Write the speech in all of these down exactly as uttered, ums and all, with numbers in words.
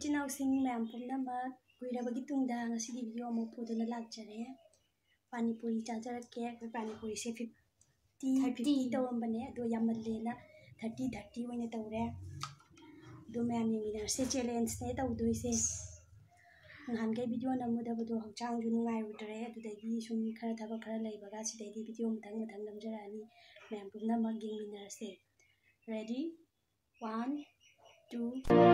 इचिनाव सिंह मैम पुनमक कुइरबगी तुंगदा ngasi video mo puduna lakjare pani puri chajarake ko pani puri se fifty fifty tawambane ado yamalle thirty thirty oina tawre do ma'am yengina se challenge ne tawdoise ngan kai video namuda bodo hachang ju nungai udre adudagi sum khara thaba khara leibaga sidai video mthang mthang namjarani ma'am punamak yengina se ready one two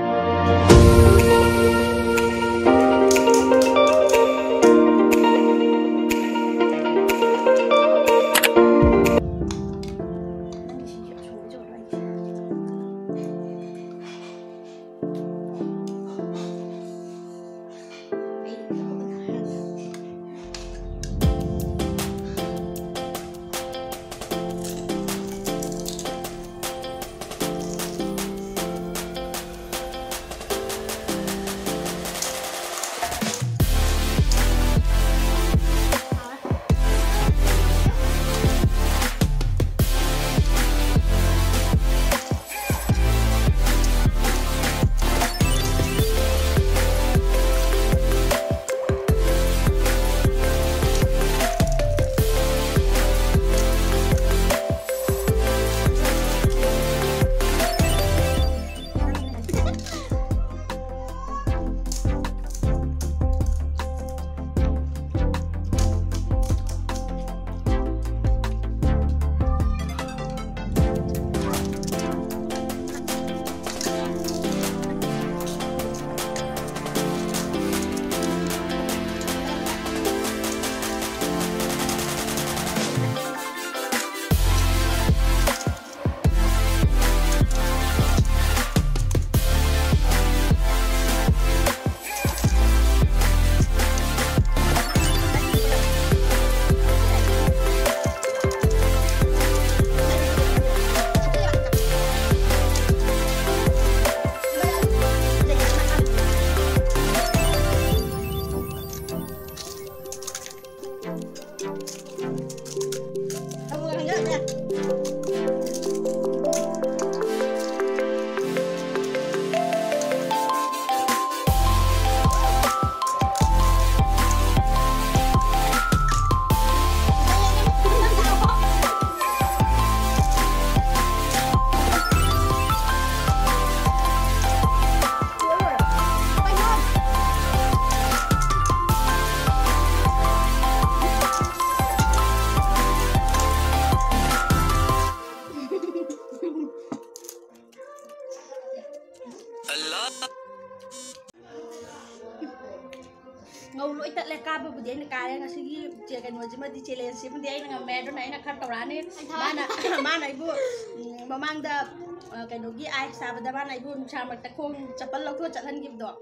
ngau loi tat le ka ba bu de na ka nga sigi je kan mo jima di challenge sim de na me do na na khat tawrani mana mana ibu mamang da kai no gi ai sa ba da mana ibu cha ma ta khong chapal lo ko chathan gi do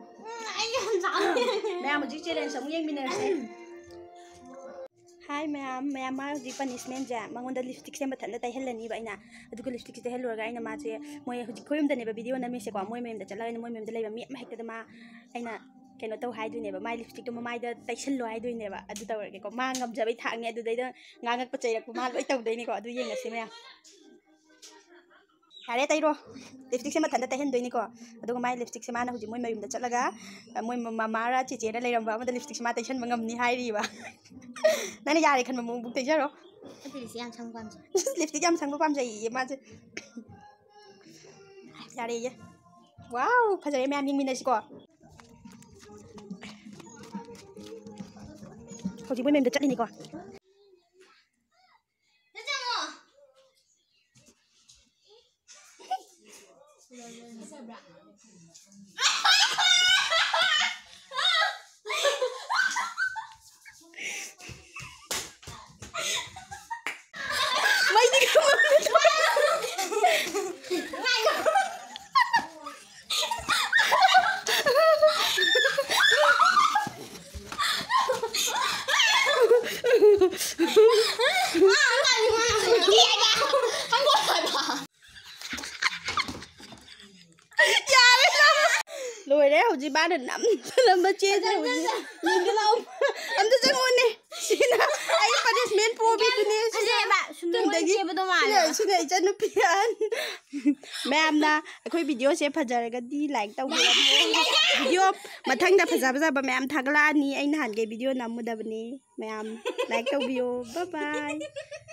ai yam sa me am ji challenge sam yeng miner se hi ma'am ma'am ma ji punishment ja mangon da lipstick se mathan da tai helani ba ina adu ko lipstick se helwa ga ina ma je moy huji khoyum da ne ba video na mi se ko moy mem da chala ina moy mem da leba mi ma hekta da ma aina keno tau hai duine ba mai lipstick to mai da taisan lo hai duine ba adu tawre ko ma ngam jabai thang ne adu dai da ngangak pa chai ko ma loi tau dai ni ko adu yeng ase me hare tai ro lipstick se ma thanda tahen doi ni ko adu mai lipstick se ma na huji moi mayum da chalaga moi mama ra che che da leiram ba ma da lipstick se ma taisan bangam ni hai ri ba nani yare khan ma mung buk tai jaro adu si am sang pam lipstick am sang pam jai ma je yare ye wow phajare me am ying min si ko Hoji boy mem da chat ni ko mai di ko Lùi đấy, hầu gì ba đừng nắm làm mà chia ra hầu gì nhìn cái lông em tôi sẽ ngon nè xin anh punishment पोबीदुने फजेबा सुंदगी चेबदो माले सुने इचन नुपियान ma'am ना अखोई video से फजरगदी लाइक तौबियो वीडियो मथंग दा फजा फजा मैम थागलानी आई नहान के वीडियो नमुदबनी मैम लाइक तौबियो बाय बाय